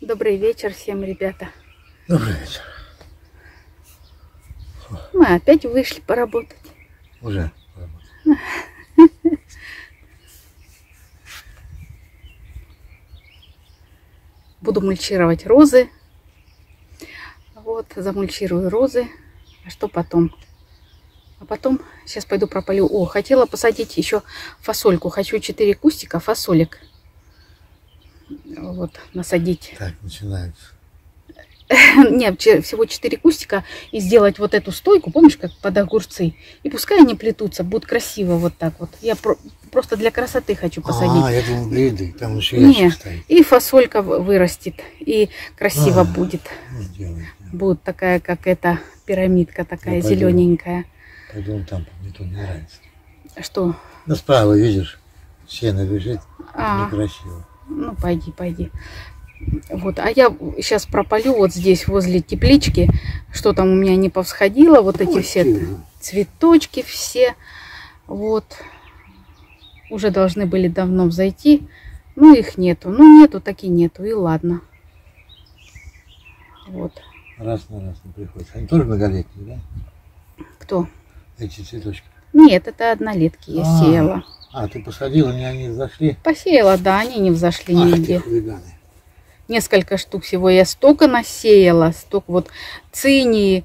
Добрый вечер всем, ребята. Добрый вечер. Мы опять вышли поработать. Уже поработали. Буду мульчировать розы. Вот, замульчирую розы. А что потом? А потом сейчас пойду прополю. О, хотела посадить еще фасольку. Хочу 4 кустика фасолек. Вот, насадить. Так, начинается. Нет, всего 4 кустика. И сделать вот эту стойку, помнишь, как под огурцы. И пускай они плетутся, будет красиво вот так вот. Я просто для красоты хочу посадить. А, я думал, гряды, там еще ящик стоит. И фасолька вырастет, и красиво будет. Будет такая, как эта пирамидка, такая зелененькая. Пойду там, мне тут не нравится. Что? Ну, справа, видишь, сено лежит, некрасиво. Ну, пойди. Вот, а я сейчас прополю вот здесь, возле теплички, что там у меня не повсходило, вот эти все цветочки все, вот, уже должны были давно взойти, ну, их нету, так и нету, и ладно. Вот. Раз на раз не приходится. Они тоже многолетние, да? Кто? Эти цветочки? Нет, это однолетки я сеяла. А, ты посадила, они взошли? Посеяла, да, они не взошли нигде. Хулиганы. Несколько штук всего я столько насеяла, столько вот цинии,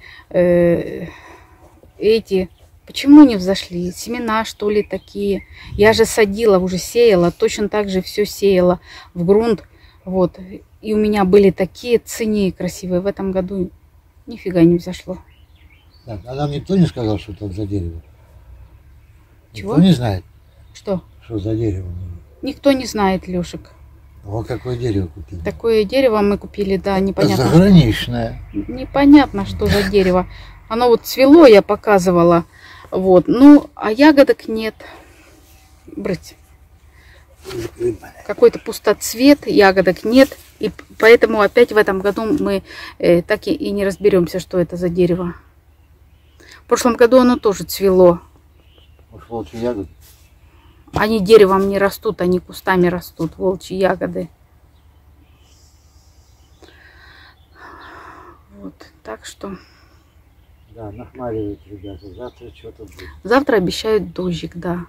эти. Почему не взошли? Семена, что ли, такие? Я же садила, уже сеяла, точно так же все сеяла в грунт. Вот. И у меня были такие цинии красивые. В этом году нифига не взошло. Так, а нам никто не сказал, что там за дерево? Чего? Никто не знает, что за дерево? Никто не знает, Лешек. Вот какое дерево купили? Такое дерево мы купили, да, непонятно. Заграничное. Непонятно, что за дерево. Оно вот цвело, я показывала. Вот. Ну, а ягодок нет. Брать. Какой-то пустоцвет, ягодок нет. И поэтому опять в этом году мы так и не разберемся, что это за дерево. В прошлом году оно тоже цвело. Может, волчьи ягоды? Они деревом не растут, они кустами растут, волчьи ягоды. Вот, так что... Да, нахмаривают ребята. Завтра что-то будет. Завтра обещают дождик, да.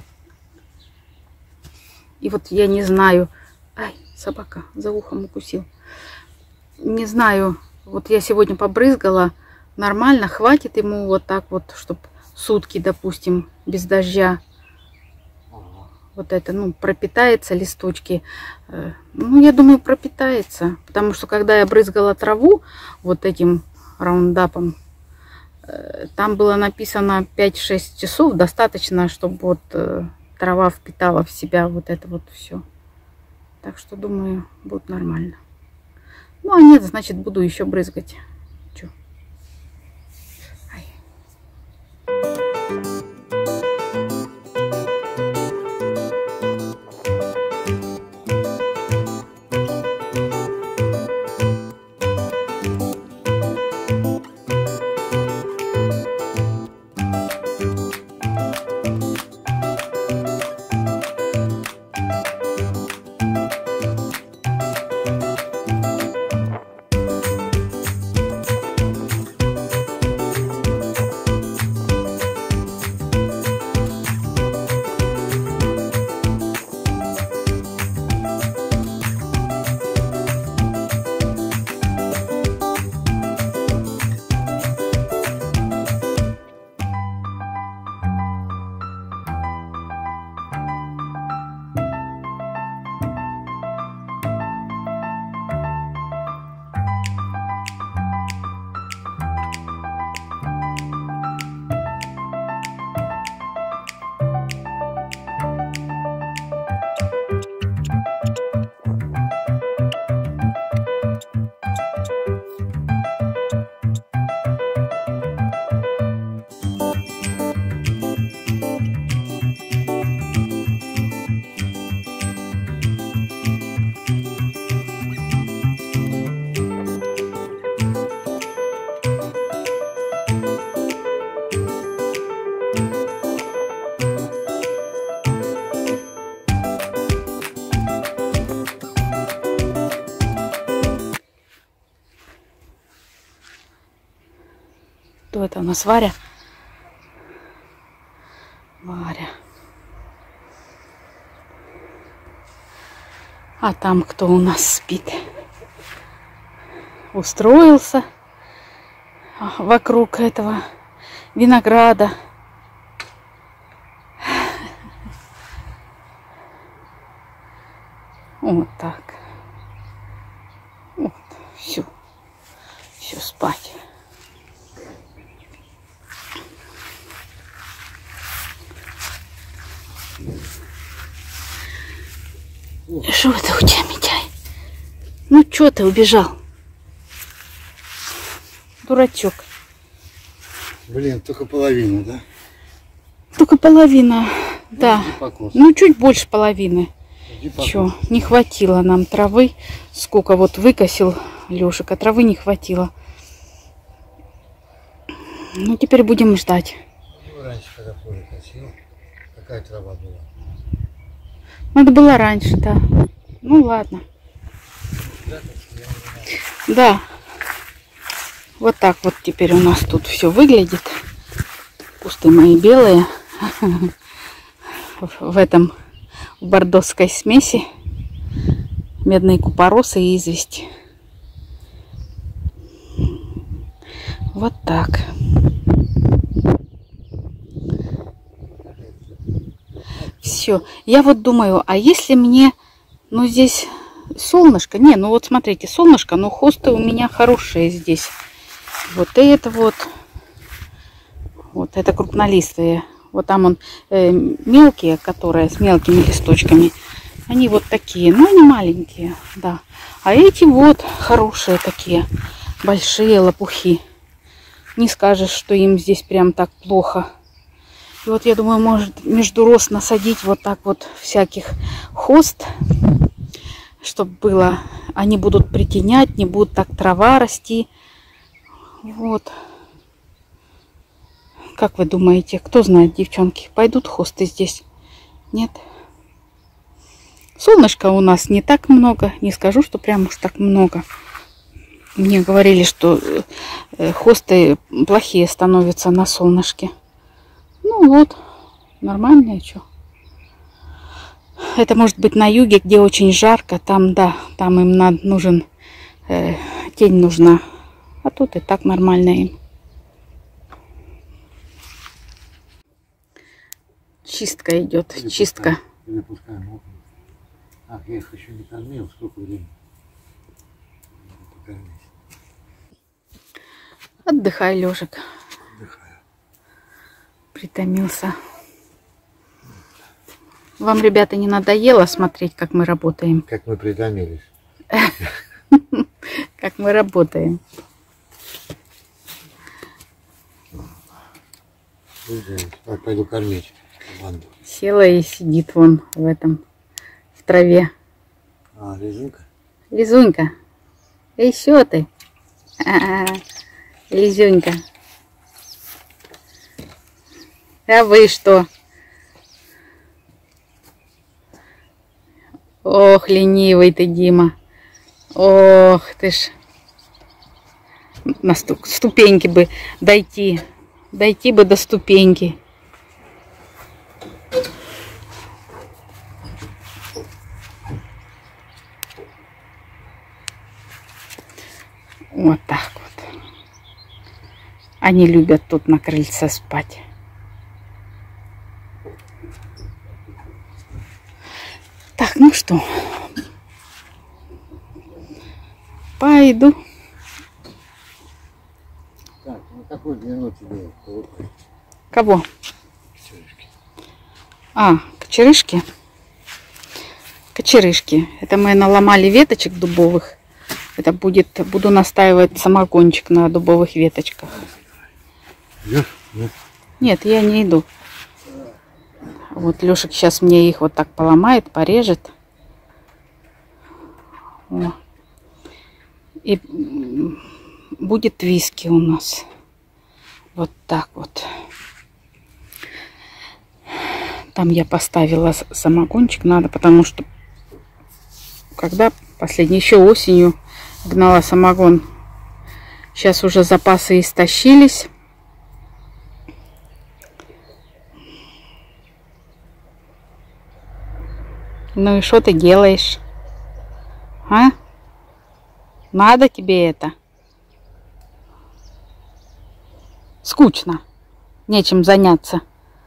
И вот я не знаю... Ай, собака за ухом укусил. Не знаю, вот я сегодня побрызгала. Нормально, хватит ему вот так вот, чтобы сутки, допустим, без дождя. Вот это, ну, пропитается листочки. Ну, я думаю, пропитается. Потому что, когда я брызгала траву вот этим раундапом, там было написано 5-6 часов. Достаточно, чтобы вот трава впитала в себя вот это вот все. Так что, думаю, будет нормально. Ну, а нет, значит, буду еще брызгать. Чё? Ай. Кто это у нас? Варя? Варя. А там кто у нас спит? Устроился вокруг этого винограда. Вот так. Вот, все. Все, спать. Что это у тебя, Митяй? Ну, что ты убежал? Дурачок. Блин, только половина, да? Только половина, да. Ну, чуть больше половины. Чё, не хватило нам травы. Сколько вот выкосил Лёшек, а травы не хватило. Ну, теперь будем ждать. Ну, раньше, когда поле косил, какая трава была? Надо было раньше, да. Ну, ладно. Да. Вот так вот теперь у нас тут все выглядит. Кусты мои белые. В этом в бордоской смеси. Медные купоросы и известь. Вот так. Все. Я вот думаю, а если мне, ну, здесь солнышко, не, ну вот смотрите, солнышко, но хосты у меня хорошие здесь. Вот это вот это крупнолистые. Вот там он мелкие, которые с мелкими листочками. Они вот такие, ну они маленькие, да. А эти вот хорошие такие, большие лопухи. Не скажешь, что им здесь прям так плохо. И вот я думаю, может между рост насадить вот так вот всяких хост, чтобы было. Они будут притенять, не будут так трава расти. Вот. Как вы думаете, кто знает, девчонки, пойдут хосты здесь? Нет? Солнышка у нас не так много. Не скажу, что прям уж так много. Мне говорили, что хосты плохие становятся на солнышке. Ну вот, нормально, что. Это может быть на юге, где очень жарко. Там, да, там им нужен, тень нужна. А тут и так нормально им. Чистка идет, чистка. Ах, я их еще не кормил, сколько времени. Отдыхай, Лёшек. Отдыхаю. Притомился. Вам, ребята, не надоело смотреть, как мы работаем? Как мы притомились. Как мы работаем. Пойду кормить банду. Села и сидит вон в этом, в траве. А, Лизунька? Лизунька, еще ты? Лизунька. А вы что? Ох, ленивый ты, Дима. Ох, ты ж. На ступеньки бы дойти. Дойти бы до ступеньки. Вот так вот. Они любят тут на крыльце спать. Так, ну что. Пойду. Так, на какую длину тебе? Кого? Кочерышки. А, кочерышки. Кочерышки. Это мы наломали веточек дубовых. Это будет, буду настаивать самогончик на дубовых веточках. Идешь? Нет? Нет, я не иду. Вот Лешек сейчас мне их вот так поломает, порежет. О. И будет виски у нас. Вот так вот. Там я поставила самогончик, надо, потому что когда последний, еще осенью гнала самогон. Сейчас уже запасы истощились. Ну и что ты делаешь? А? Надо тебе это? Скучно. Нечем заняться.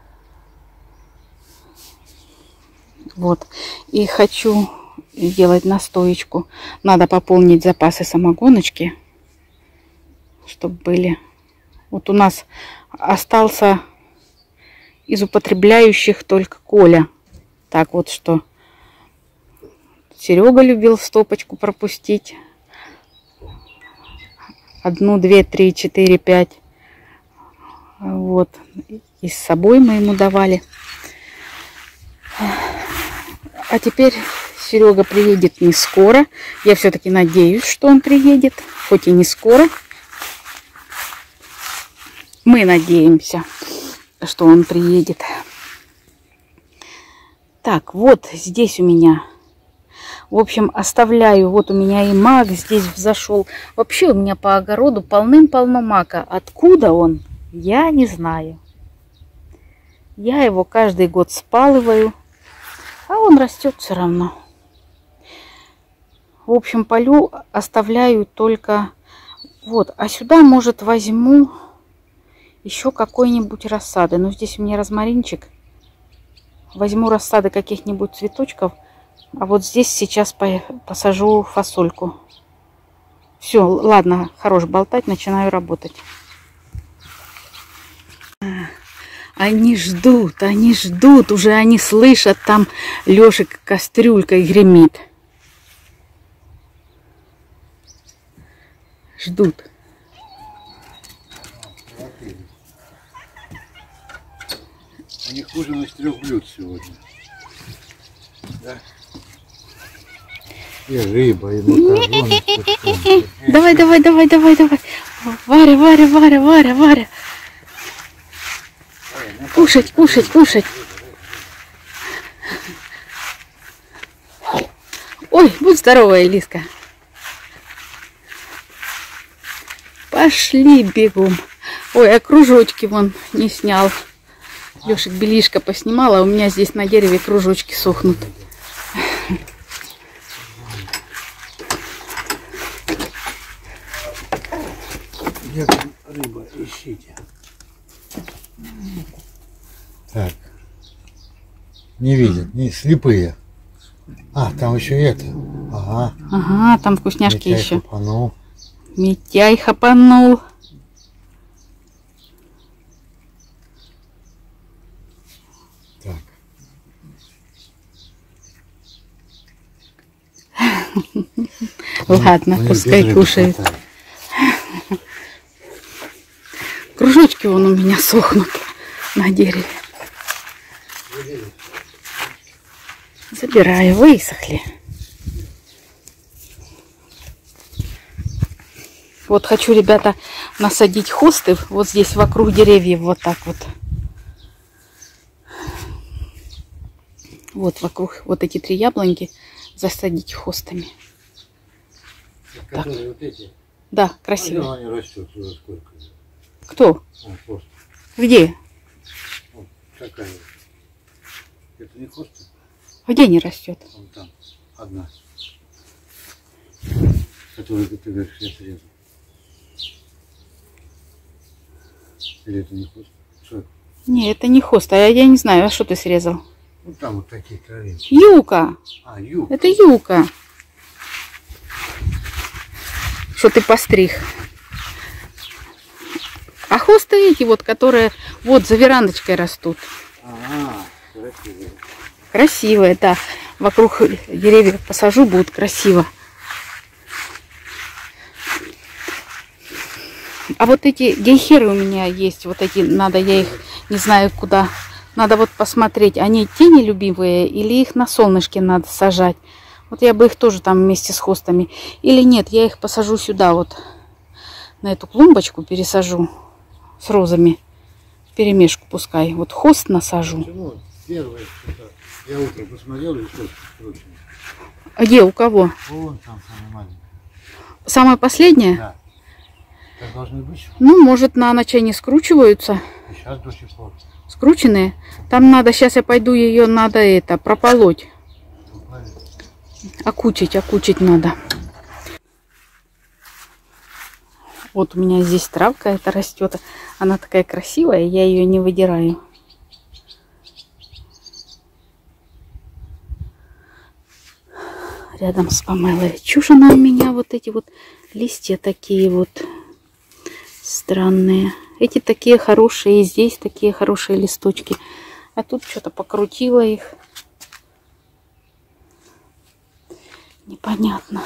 Вот. И хочу сделать настоечку. Надо пополнить запасы самогоночки, чтобы были. Вот у нас остался из употребляющих только Коля. Так вот что. Серега любил в стопочку пропустить. 1, 2, 3, 4, 5. Вот. И с собой мы ему давали. А теперь Серега приедет не скоро. Я все-таки надеюсь, что он приедет. Хоть и не скоро. Мы надеемся, что он приедет. Так, вот здесь у меня. В общем, оставляю. Вот у меня и мак здесь взошел. Вообще у меня по огороду полным-полно мака. Откуда он? Я не знаю. Я его каждый год спалываю. А он растет все равно. В общем, полю оставляю только вот. А сюда, может, возьму еще какой-нибудь рассады. Но здесь у меня розмаринчик. Возьму рассады каких-нибудь цветочков. А вот здесь сейчас посажу фасольку. Все, ладно, хорош болтать, начинаю работать. Они ждут, уже они слышат, там Лешик кастрюлькой гремит. Ждут. У них ужин из 3 блюд сегодня. Да? И рыба, и макароны. Давай. Варя. Кушать. Ой, будь здорова, Элиска. Пошли бегом. Ой, а кружочки вон не снял. Лешек белишко поснимал, а у меня здесь на дереве кружочки сохнут. Где там рыба? Ищите. Так. Не видят, не слепые. А, там еще это. Ага, там вкусняшки Митяй еще. Хапанул. Митяй хапанул. Так. Ладно, пускай кушает. Кружочки вон у меня сохнут на дереве. Забираю, высохли. Вот хочу, ребята, насадить хосты вот здесь вокруг деревьев, вот так вот. Вот вокруг вот эти 3 яблоньки засадить хостами. Которые вот эти? Да, красиво. Они растут уже сколько? Кто? Хоста. Где? Вот такая. Это не хоста? Где не растет? Вон там. Одна. Которую ты говоришь, я срезал. Или это не хоста? Что это? Не, это не хост, а я не знаю, а что ты срезал? Вот там вот такие травинки. Юка. А, юг. Это юка. Что ты постриг. А хосты эти вот, которые вот за верандочкой растут. Ага, красивые. Красивые, да. Вокруг деревьев посажу, будет красиво. А вот эти гейхеры у меня есть. Вот эти, надо, я их не знаю куда. Надо вот посмотреть, они тенелюбивые или их на солнышке надо сажать. Вот я бы их тоже там вместе с хостами. Или нет, я их посажу сюда вот. На эту клумбочку пересажу с розами. Вперемешку пускай. Вот хост насажу. Почему? Первое, я утром посмотрел, и что скручено. А где, у кого? Вон там самое маленькое. Самое последнее? Да. Так должны быть. Ну, может, на ночь они скручиваются. И сейчас до сих пор. Скрученные. Там надо, сейчас я пойду ее, надо это, прополоть. Окучить надо. Вот у меня здесь травка эта растет. Она такая красивая, я ее не выдираю. Рядом с помелой. Чушь она у меня, вот эти вот листья такие вот странные. Эти такие хорошие, и здесь такие хорошие листочки. А тут что-то покрутила их. Непонятно.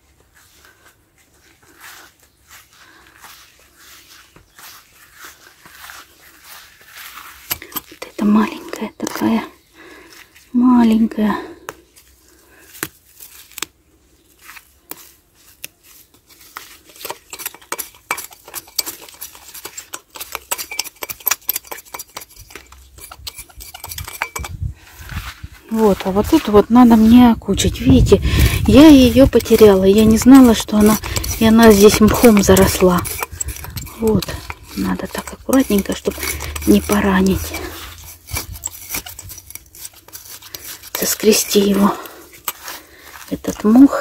Вот это маленькая такая. Маленькая. Вот, а вот тут вот надо мне окучить. Видите, я ее потеряла. Я не знала, что она... И она здесь мхом заросла. Вот, надо так аккуратненько, чтобы не поранить. Соскрести его, этот мох,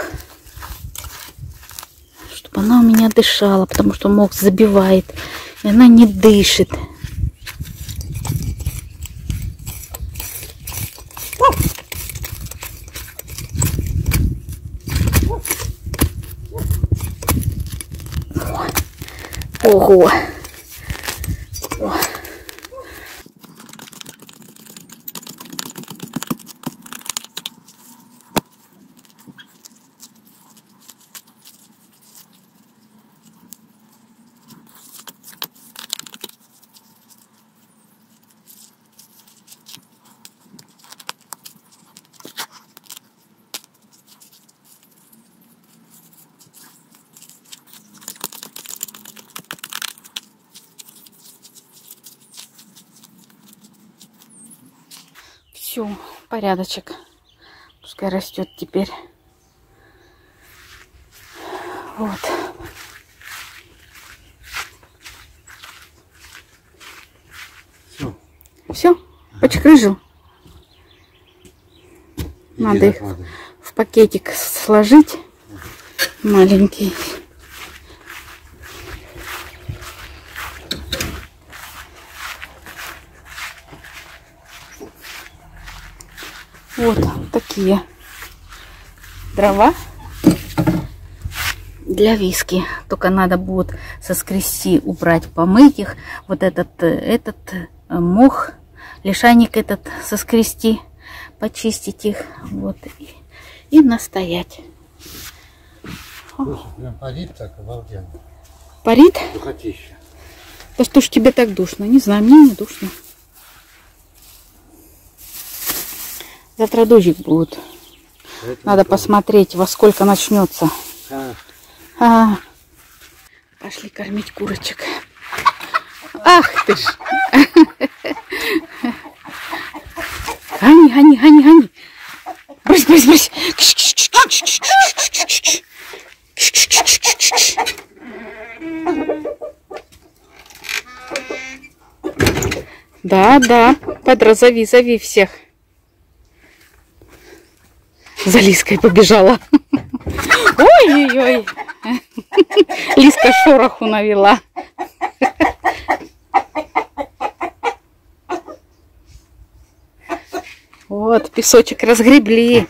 чтобы она у меня дышала, потому что мох забивает, и она не дышит. Ого! Все, порядочек. Пускай растет теперь. Вот. Все, почекрыжил. Надо их в пакетик сложить. Маленький. Вот такие дрова для виски. Только надо будет соскрести, убрать, помыть их. Вот этот мох, лишайник этот соскрести, почистить их. Вот. И настоять. Слушай, прям парит так обалденно. Парит? Духотища. Да что ж тебе так душно? Не знаю, мне не душно. Завтра дождик будет. Надо посмотреть, во сколько начнется. Пошли кормить курочек. Ах ты ж! Гони, гони, гони, гони. Брысь, брысь, брысь. Да, да. Педро, зови всех. За Лиской побежала. Ой-ой-ой. Лиска шороху навела. Вот, песочек разгребли.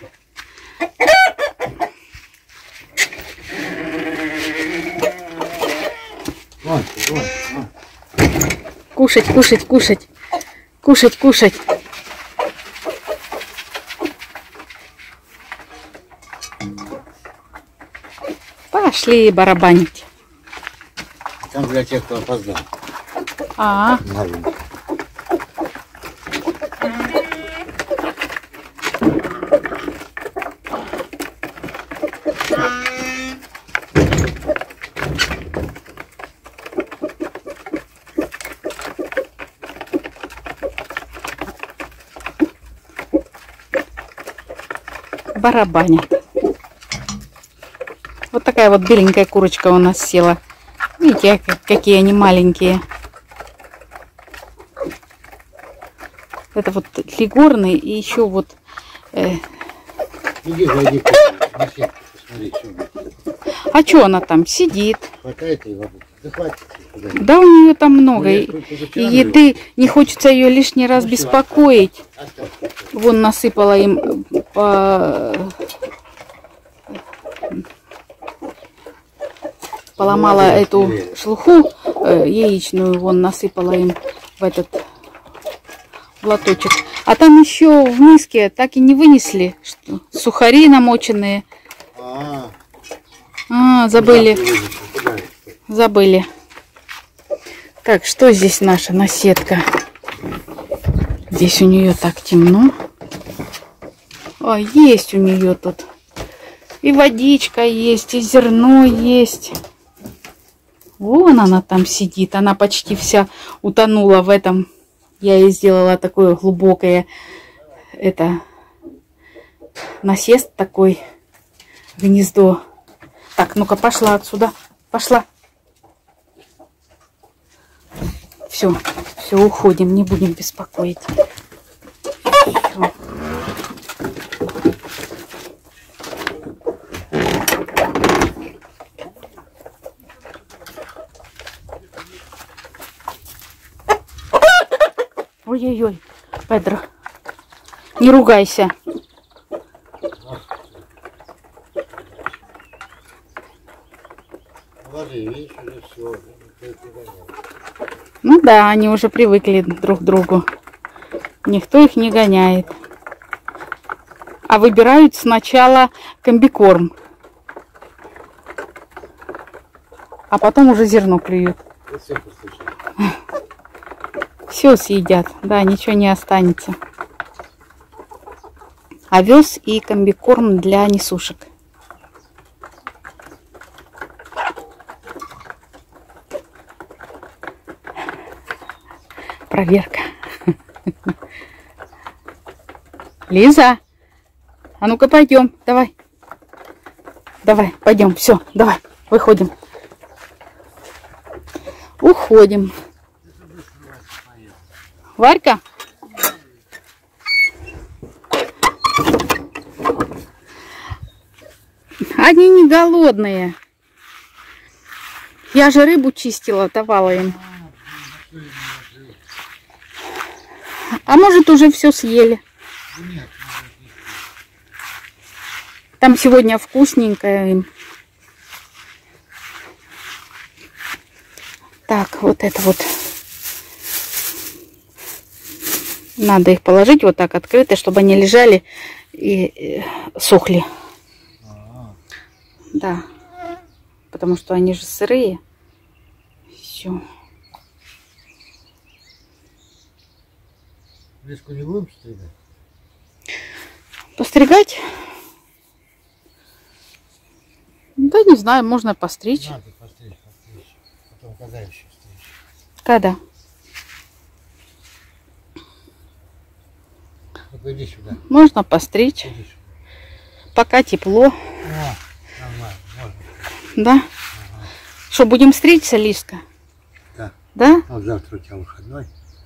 Кушать, кушать, кушать. Кушать, кушать. Пошли барабанить. Там для тех, кто опоздал. Маленький. Барабанят. Вот такая вот беленькая курочка у нас села. Видите, какие они маленькие. Это вот лигорный и еще вот... Иди, зайди. Посмотри, что А что она там сидит? хватает ей воды? Да хватит. Да у нее там много. я И позавчера еды не хочется ее лишний раз Ну, всё, беспокоить. Оставь. Вон насыпала им поломала Молодец, эту привет. шелуху яичную, вон насыпала им в этот лоточек. А там еще в миске так и не вынесли, что сухари намоченные. Забыли. Забыли. Так, что здесь наша наседка? Здесь у нее так темно. О, есть у нее тут. И водичка есть, и зерно есть. Вон она там сидит. Она почти вся утонула в этом. Я ей сделала такое глубокое насест такой, гнездо. Так, ну-ка, пошла отсюда. Пошла. Все, уходим, не будем беспокоить. Всё. Ой-ой-ой, Педро, не ругайся. Видишь, уже все. Ну да, они уже привыкли друг к другу. Никто их не гоняет. А выбирают сначала комбикорм. А потом уже зерно клюют. Все съедят. Да, ничего не останется. Овес и комбикорм для несушек. Проверка. Лиза, а ну-ка пойдем, давай. Давай, пойдем, все, давай, выходим. Уходим. Варька? Они не голодные. Я же рыбу чистила, давала им. А может, уже все съели? Там сегодня вкусненькое им. Так, вот это вот. Надо их положить вот так открыто, чтобы они лежали и сохли. Да. Потому что они же сырые. Все. Леску не будем стригать? Постригать? Да не знаю, можно постричь. Надо постричь. Потом когда еще стричь? Когда? Ну-ка иди сюда. Можно постричь. Иди сюда. Пока тепло. О, нормально, можно. Да? Ага. Что, будем стричься, Лизка? Да. Да? Вот завтра у тебя выходной.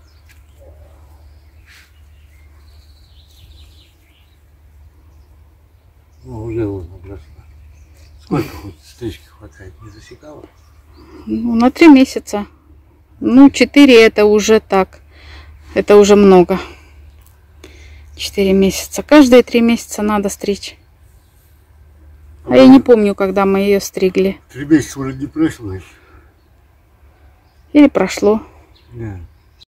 Ну, уже он обросла. Сколько хоть стрижки хватает? Не засекала? Ну, на 3 месяца. Ну, 4 это уже так. Это уже много. 4 месяца. Каждые 3 месяца надо стричь. А я не помню, когда мы ее стригли. 3 месяца уже не прошло еще. Или прошло. Да.